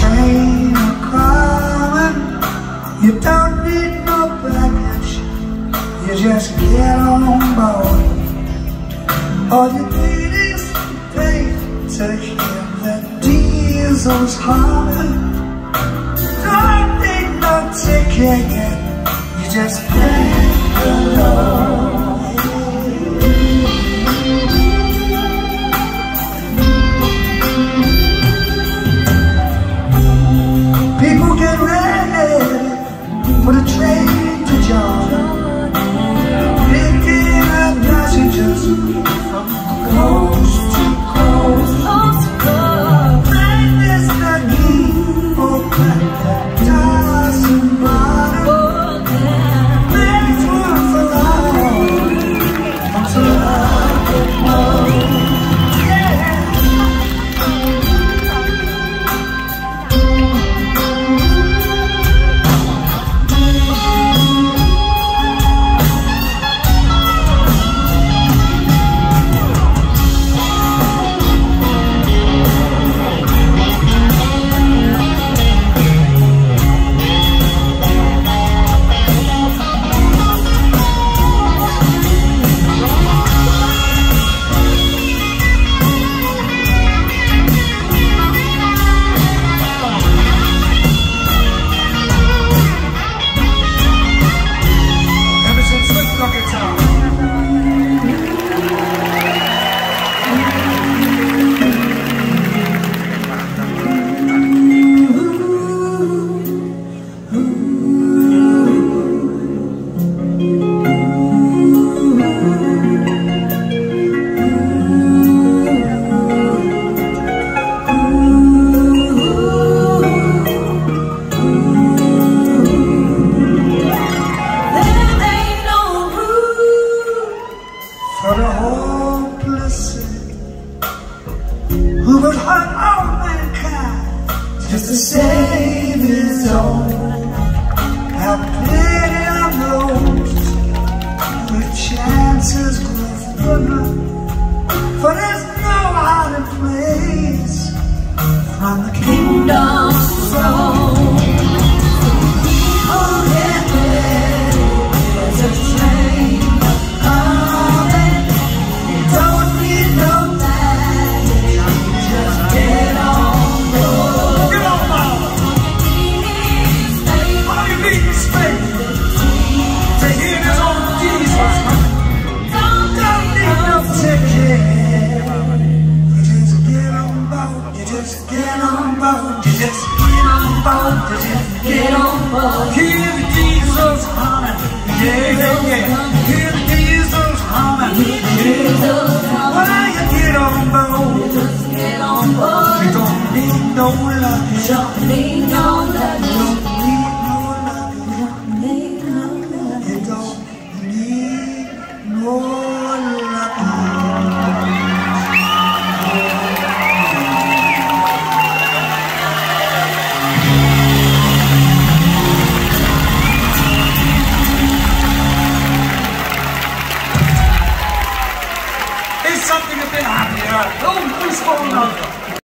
train coming. You don't need no baggage, you just get on board. All you need is to pay to hear the diesels humming. Don't need no ticket yet, you just thank the Lord. People get ready for the train to jog, picking up passengers from coast to coast. Find this the key, open the doors and bottom. There's one for all, until I get home. For the hopeless who would hurt all mankind just to save his own. Have pity on those with chances grow thinner, for there's no hiding place from the kingdom's throne. Oh yeah, there's a train coming. You don't need no baggage, just get on board. Get on board. All you need is faith to hear this old Jesus. Don't need no ticket. You just get on board. You just get on board. You just get on board. You just get on board. Hear the diesels humming. Yeah, yeah, yeah. Hear the diesels humming. Why you get on board? Just get on board. You don't need no luggage. Don't need no luggage.